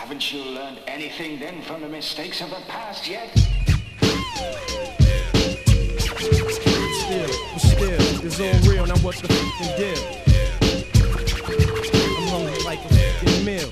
Haven't you learned anything then from the mistakes of the past yet? Still, it's all real, now what's the fucking deal? I'm hungry like a fucking meal.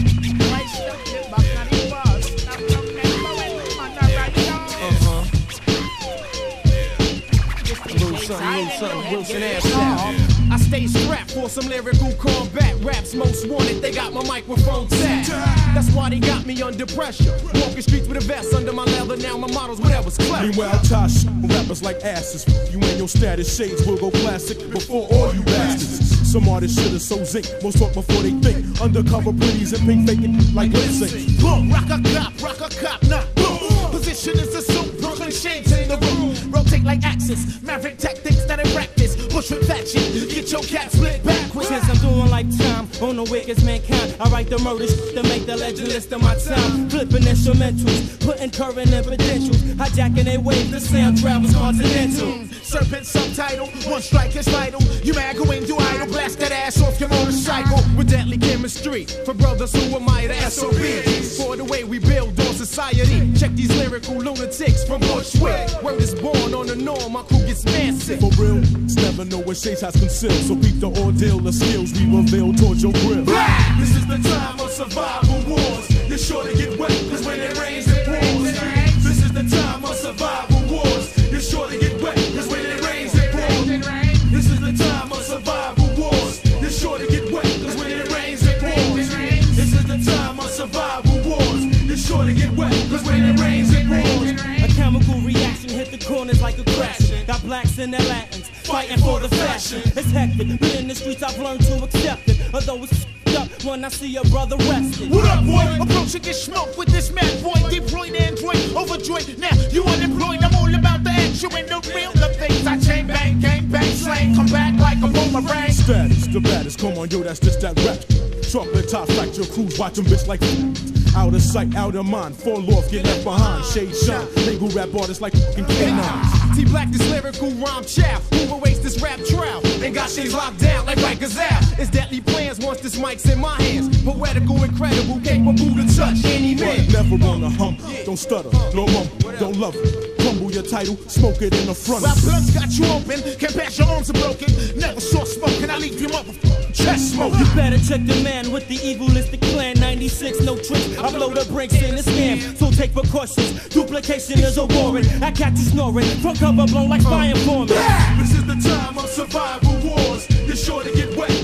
Something Wilson ass out. I stay strapped for some lyrical combat. Raps most wanted, they got my microphone tapped. That's why they got me under pressure. Walking streets with a vest under my leather. Now my models, whatever's clever. Meanwhile, Tosh, rappers like asses. You and your status shades will go classic before all you bastards. Some artists shit is so zinc, most talk before they think. Undercover pretties and pink faking like lip sync. Boom, rock a cop, nah. Boom. Position is a suit, Brooklyn shades in the room. Rotate like axis, maverick tactics that I practice. Push with fashion, get your cap split backwards. Since I'm doing like time on the wickedest mankind, I write the murder to make the legend list of my time. Flipping instrumentals, putting current in potentials, hijacking their waves, the sound travels continental. Serpent subtitle, one strike is vital. You mad, go into idle, blast that ass off your motorcycle. With deadly chemistry, for brothers who admire the SOBs. For the way we build on society. Check these lyrical lunatics from Bushwick. Word is born on the norm, my crew gets massive. For real, it's never know what shades has concealed. So peep the ordeal, the skills we reveal towards your grill. This is the time of survival wars. You're sure to get wet, cause when it rains it pours. This is the time of survival wars. You're sure to get wet, cause when it rains it pours. This is the time of survival wars. You're sure to get wet, cause when it rains it pours. This is the time of survival wars. You're sure to get wet, cause when it rains it pours. A chemical reaction hit the corners like a crash. Got blacks and their Latins fighting for the fashion. It's hectic, but in the streets I've learned to accept it. Although it's up when I see a brother rested. What up, boy? Approach and get smoked with this mad boy. Deployed Android, overjoyed. Now you unemployed. I'm all about the action and the real. The things I chain bang, gang bang, slang. Come back like a boomerang. Status, the baddest. Come on, yo, that's just that rap. Trumpet top, fracture crews, watch them bitch like out of sight, out of mind. Fall off, get left behind. Shade shine, label rap artists like fucking canines. T-Black, this lyrical rhyme chow. Who erased this rap trial? They got shades locked down like Rikers out. It's deadly plans once this mic's in my hands. Poetical, incredible, capable to touch any man. Never on a hump, don't stutter, no mumble, don't love it. Crumble your title, smoke it in the front. While blunts got you open, can't pass your arms are broken. Never saw smoke, and I leave you motherfucking chest smoke. You better check the man with the evilistic plan. 96, no tricks. I blow the brakes in the scam. So take precautions. Duplication is a warrant. I catch you snoring from cover blown like fire forming. This is the time of survival wars. You're sure to get wet.